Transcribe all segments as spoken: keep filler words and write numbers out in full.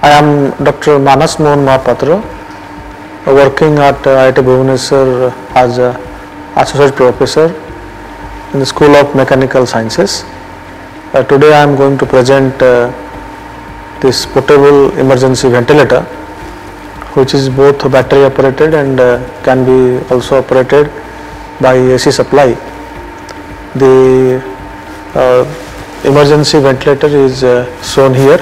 I am Doctor Manas Mohan Mahapatra, working at I I T Bhubaneswar as a Associate Professor in the School of Mechanical Sciences. Uh, today I am going to present uh, this portable emergency ventilator, which is both battery operated and uh, can be also operated by A C supply. The uh, emergency ventilator is uh, shown here.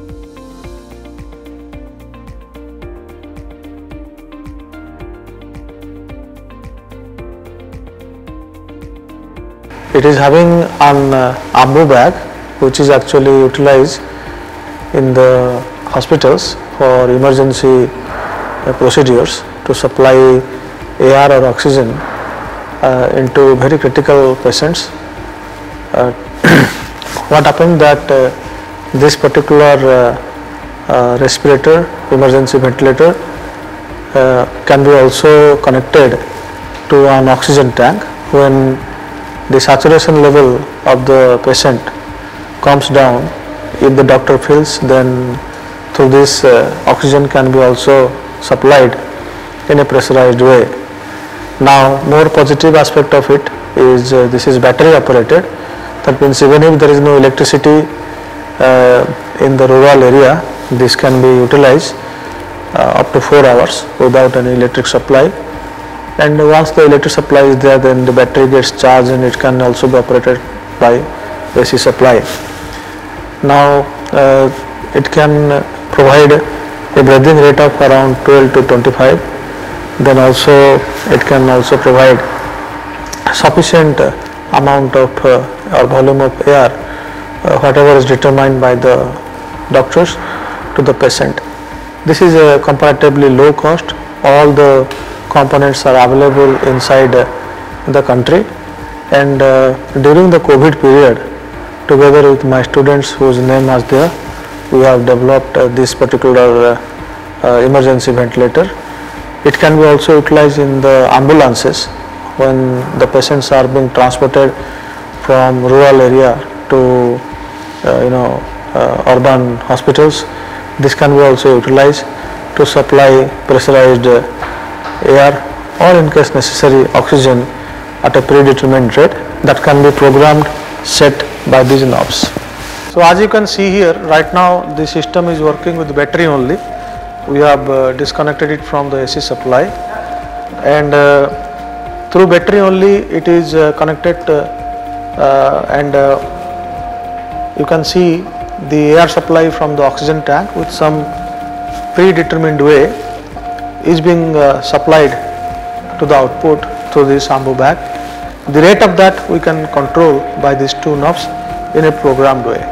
It is having an uh, ambu bag, which is actually utilized in the hospitals for emergency uh, procedures to supply air or oxygen uh, into very critical patients. Uh, what happened that uh, this particular uh, uh, respirator, emergency ventilator, uh, can be also connected to an oxygen tank. When the saturation level of the patient comes down, if the doctor feels, then through this uh, oxygen can be also supplied in a pressurized way. Now, more positive aspect of it is uh, this is battery operated. That means even if there is no electricity uh, in the rural area, this can be utilized uh, up to four hours without any electric supply. And once the electric supply is there, then the battery gets charged and it can also be operated by A C supply. Now uh, it can provide a breathing rate of around twelve to twenty-five. Then also it can also provide sufficient amount of uh, or volume of air, uh, whatever is determined by the doctors, to the patient. This is a comparatively low cost. All the components are available inside uh, the country, and uh, during the COVID period, together with my students whose name was there, we have developed uh, this particular uh, uh, emergency ventilator. It can be also utilized in the ambulances when the patients are being transported from rural area to uh, you know uh, urban hospitals. This can be also utilized to supply pressurized uh, air, or in case necessary oxygen at a predetermined rate that can be programmed, set by these knobs. So as you can see here, right now the system is working with battery only. We have uh, disconnected it from the A C supply, and uh, through battery only it is uh, connected uh, uh, and uh, you can see the air supply from the oxygen tank with some predetermined way is being uh, supplied to the output through this ambu bag. The rate of that we can control by these two knobs in a programmed way.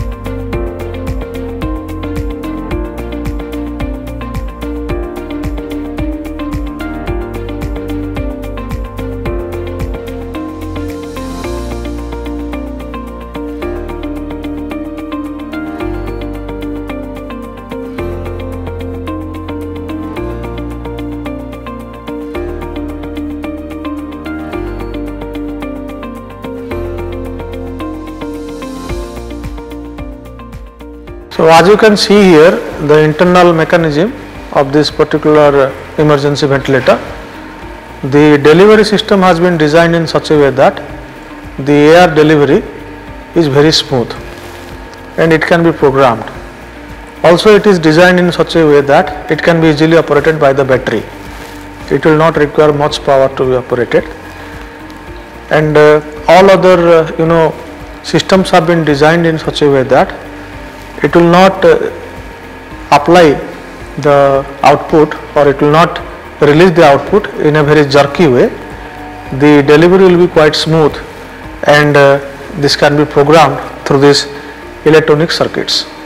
So as you can see here, the internal mechanism of this particular emergency ventilator, the delivery system has been designed in such a way that the air delivery is very smooth and it can be programmed. Also it is designed in such a way that it can be easily operated by the battery. It will not require much power to be operated, and uh, all other uh, you know systems have been designed in such a way that it will not uh, apply the output, or it will not release the output in a very jerky way. The delivery will be quite smooth, and uh, this can be programmed through these electronic circuits.